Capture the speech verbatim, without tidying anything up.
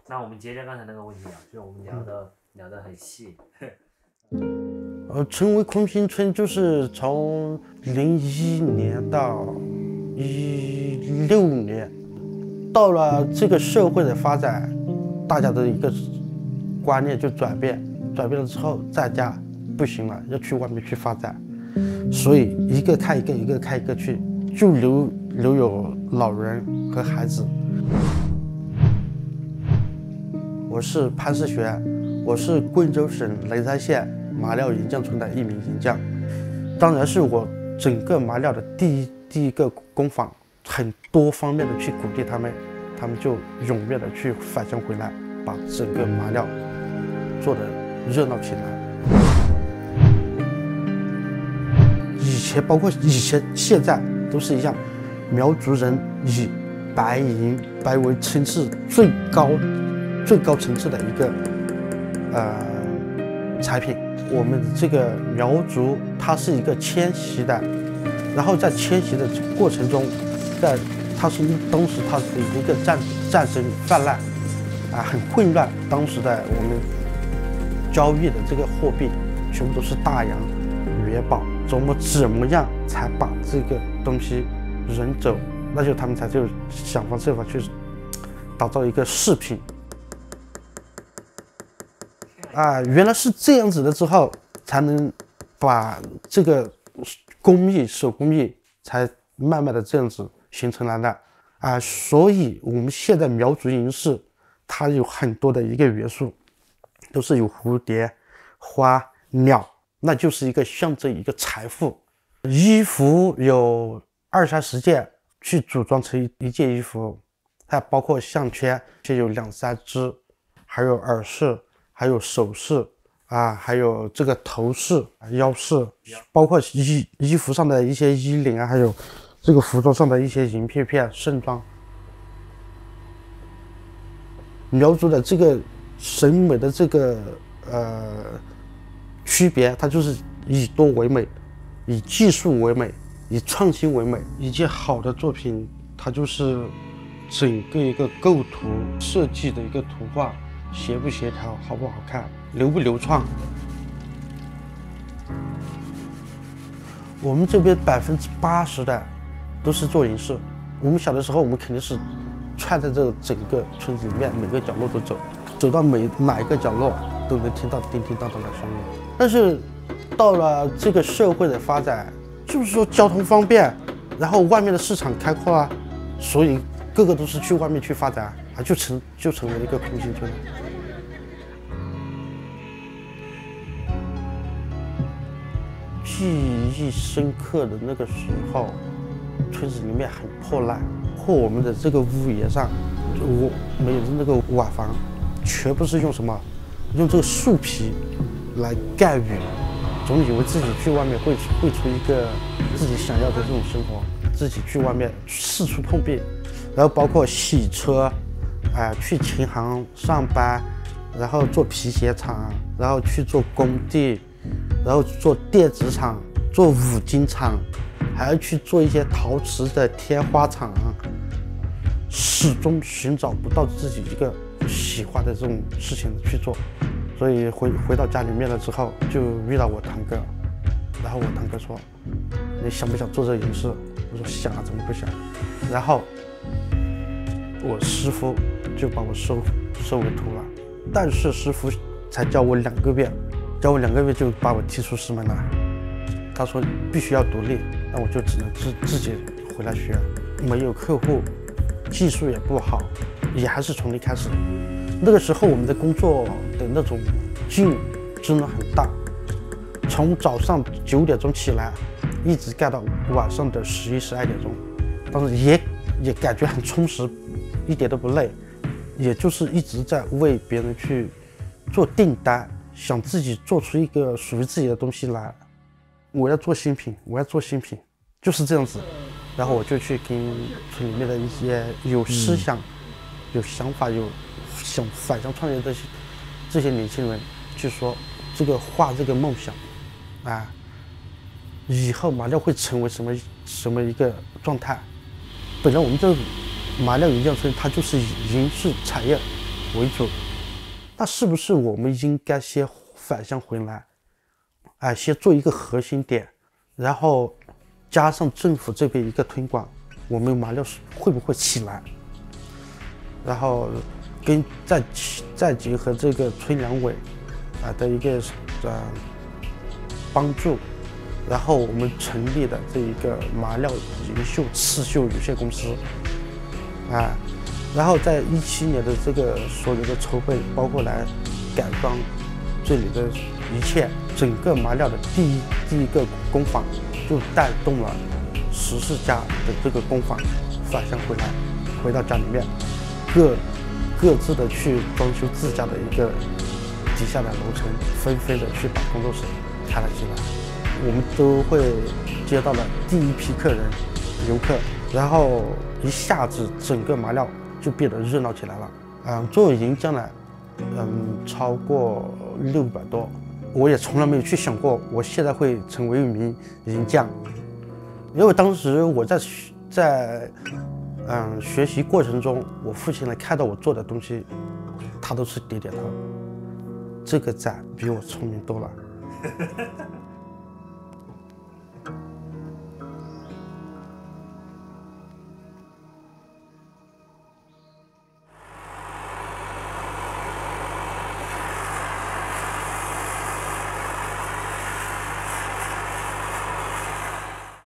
那我们接着刚才那个问题啊，就是我们聊的、嗯、聊得很细。 呃，成为空心村就是从零一年到一六年，到了这个社会的发展，大家的一个观念就转变，转变了之后，在家不行了，要去外面去发展，所以一个开一个，一个开一个去，就留留有老人和孩子。我是潘世璇，我是贵州省雷山县麻料银匠村的一名银匠，当然是我整个麻料的第一第一个工坊，很多方面的去鼓励他们，他们就踊跃的去返乡回来，把整个麻料做得热闹起来。以前包括以前现在都是一样，苗族人以白银白为层次最高最高层次的一个呃产品。我们这个苗族它是一个迁徙的，然后在迁徙的过程中，在它是当时它是一个战战争泛滥啊，很混乱。当时的我们交易的这个货币全部都是大洋、元宝，怎么怎么样才把这个东西人走？那就他们才就想方设法去打造一个饰品。啊，原来是这样子的，之后才能把这个工艺、手工艺才慢慢的这样子形成来的啊。所以我们现在苗族银饰，它有很多的一个元素，都是有蝴蝶、花、鸟，那就是一个象征一个财富。衣服有二三十件去组装成一件衣服，还包括项圈，就有两三只，还有耳饰。还有首饰啊，还有这个头饰、腰饰，包括衣衣服上的一些衣领啊，还有这个服装上的一些银片片、盛装。苗族的这个审美的这个呃区别，它就是以多为美，以技术为美，以创新为美。一件好的作品，它就是整个一个构图设计的一个图画。协不协调，好不好看，流不流畅。我们这边百分之八十的都是做银饰。我们小的时候，我们肯定是串在这整个村子里面，每个角落都走，走到每哪一个角落都能听到叮叮当当的声音。但是到了这个社会的发展，就是说交通方便，然后外面的市场开阔啊，所以个个都是去外面去发展啊，就成就成为一个空心村了。记忆深刻的那个时候，村子里面很破烂，或我们的这个屋檐上，我没有那个瓦房，全部是用什么？用这个树皮来盖雨，总以为自己去外面会会出一个自己想要的这种生活，自己去外面四处碰壁，然后包括洗车，啊、呃，去琴行上班，然后做皮鞋厂，然后去做工地。然后做电子厂，做五金厂，还要去做一些陶瓷的天花厂，始终寻找不到自己一个喜欢的这种事情去做，所以回回到家里面了之后，就遇到我堂哥，然后我堂哥说：“你想不想做这银饰？”我说：“想啊，怎么不想？”然后我师傅就把我收收为徒了，但是师傅才教我两个月。教我两个月就把我踢出师门了，他说必须要独立，那我就只能自自己回来学，没有客户，技术也不好，也还是从零开始。那个时候我们的工作的那种劲真的很大，从早上九点钟起来，一直干到晚上的十一十二点钟，但是也也感觉很充实，一点都不累，也就是一直在为别人去做订单。想自己做出一个属于自己的东西来，我要做新品，我要做新品，就是这样子。然后我就去跟村里面的一些有思想、嗯、有想法、有想返乡创业的这些这些年轻人去说，这个画这个梦想，啊，以后麻料会成为什么什么一个状态？本来我们这麻料银匠村它就是银饰产业为主。那是不是我们应该先反向回来，哎，先做一个核心点，然后加上政府这边一个推广，我们麻料会不会起来？然后跟再再结合这个村两委啊的一个呃帮助，然后我们成立的这一个麻料银绣刺绣有限公司，啊。然后在一七年的这个所有的筹备，包括来改装这里的一切，整个麻料的第一第一个工坊就带动了十四家的这个工坊反向回来，回到家里面，各各自的去装修自家的一个底下的楼层，纷纷的去把工作室开了起来。我们都会接到了第一批客人游客，然后一下子整个麻料就变得热闹起来了。嗯，作为银匠呢，嗯，超过六百多，我也从来没有去想过，我现在会成为一名银匠，因为当时我在在嗯学习过程中，我父亲呢看到我做的东西，他都是点点头，这个仔比我聪明多了。